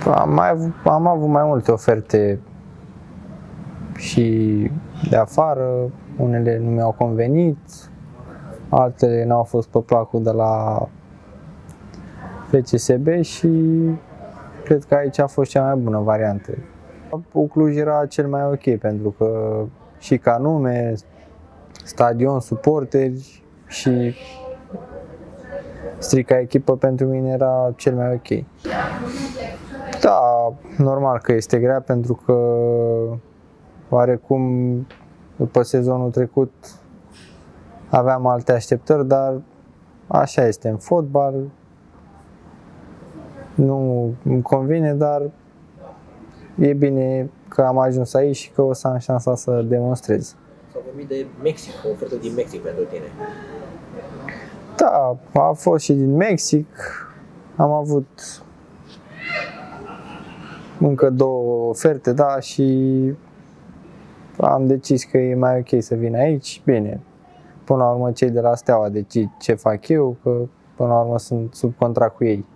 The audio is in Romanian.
Am avut mai multe oferte și de afară, unele nu mi-au convenit, altele n-au fost pe placul de la FCSB și cred că aici a fost cea mai bună variantă. Cluj era cel mai ok pentru că și ca nume, stadion, suporteri și strict ca echipă pentru mine era cel mai ok. Da, normal că este grea pentru că oarecum după sezonul trecut aveam alte așteptări, dar așa este în fotbal. Nu îmi convine, dar e bine că am ajuns aici și că o să am șansa să demonstrez. S-a vorbit de Mexic, o ofertă din Mexic pentru tine. Da, a fost și din Mexic. Am avut încă 2 oferte, da, și am decis că e mai ok să vin aici. Bine, până la urmă cei de la Steaua decid ce fac eu, că până la urmă sunt sub contract cu ei.